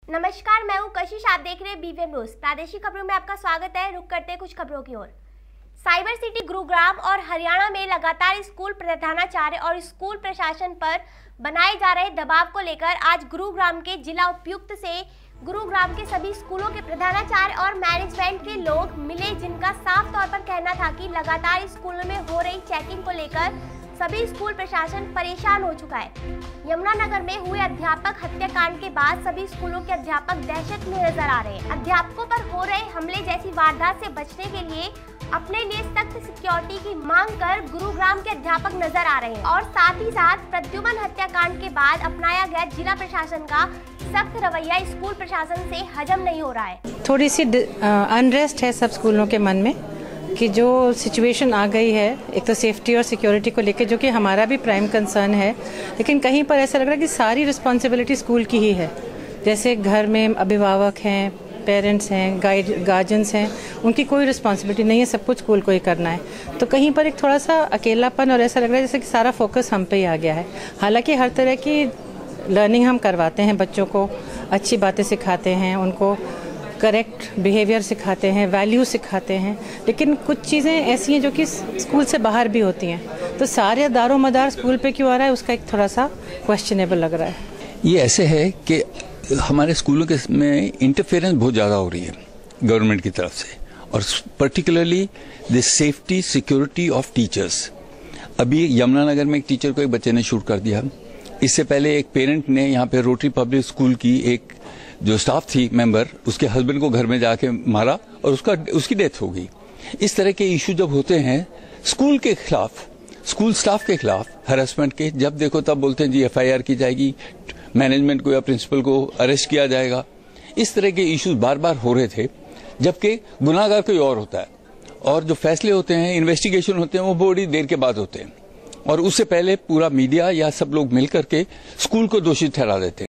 नमस्कार, मैं हूं कशिश। आप देख रहे हैं बीवीएन न्यूज। प्रादेशिक खबरों में आपका स्वागत है। रुक करते हैं कुछ खबरों की ओर। साइबर सिटी गुरुग्राम और हरियाणा में लगातार स्कूल प्रधानाचार्य और स्कूल प्रशासन पर बनाए जा रहे दबाव को लेकर आज गुरुग्राम के जिला उपायुक्त से गुरुग्राम के सभी स्कूलों के प्रधानाचार्य और मैनेजमेंट के लोग मिले, जिनका साफ तौर पर कहना था कि लगातार स्कूलों में हो रही चेकिंग को लेकर सभी स्कूल प्रशासन परेशान हो चुका है। यमुनानगर में हुए अध्यापक हत्याकांड के बाद सभी स्कूलों के अध्यापक दहशत में नजर आ रहे हैं। अध्यापकों पर हो रहे हमले जैसी वारदात से बचने के लिए अपने लिए सख्त सिक्योरिटी की मांग कर गुरुग्राम के अध्यापक नजर आ रहे हैं और साथ ही साथ प्रद्युमन हत्याकांड के बाद अपनाया गया जिला प्रशासन का सख्त रवैया स्कूल प्रशासन से हजम नहीं हो रहा है। थोड़ी सी अनरेस्ट है सब स्कूलों के मन में कि जो सिचुएशन आ गई है, एक तो सेफ्टी और सिक्योरिटी को लेकर, जो कि हमारा भी प्राइम कंसर्न है, लेकिन कहीं पर ऐसा लग रहा है कि सारी रिस्पॉन्सिबिलिटी स्कूल की ही है। जैसे घर में अभिभावक हैं, पेरेंट्स हैं, गार्जियंस हैं, उनकी कोई रिस्पॉन्सिबिलिटी नहीं है, सब कुछ स्कूल को ही करना है। तो कहीं पर एक थोड़ा सा अकेलापन और ऐसा लग रहा है जैसे कि सारा फोकस हम पे ही आ गया है। हालांकि हर तरह की लर्निंग हम करवाते हैं, बच्चों को अच्छी बातें सिखाते हैं, उनको करेक्ट बिहेवियर सिखाते हैं, वैल्यू सिखाते हैं, लेकिन कुछ चीज़ें ऐसी हैं जो कि स्कूल से बाहर भी होती हैं। तो सारे दारोमदार स्कूल पे क्यों आ रहा है, उसका एक थोड़ा सा क्वेश्चनेबल लग रहा है। ये ऐसे है कि हमारे स्कूलों के में इंटरफेरेंस बहुत ज़्यादा हो रही है गवर्नमेंट की तरफ से, और particularly the safety security of teachers. अभी यमुनानगर में एक टीचर को एक बच्चे ने शूट कर दिया। इससे पहले एक पेरेंट ने यहाँ पे रोटरी पब्लिक स्कूल की एक जो स्टाफ थी मेंबर, उसके हस्बैंड को घर में जाके मारा और उसकी डेथ हो गई। इस तरह के इशू जब होते हैं स्कूल के खिलाफ, स्कूल स्टाफ के खिलाफ हरासमेंट के, जब देखो तब बोलते हैं जी एफआईआर की जाएगी, मैनेजमेंट को या प्रिंसिपल को अरेस्ट किया जाएगा। इस तरह के इश्यूज बार बार हो रहे थे, जबकि गुनाहगार कोई और होता है और जो फैसले होते हैं, इन्वेस्टिगेशन होते हैं, वो बड़ी देर के बाद होते हैं और उससे पहले पूरा मीडिया या सब लोग मिलकर के स्कूल को दोषी ठहरा देते हैं।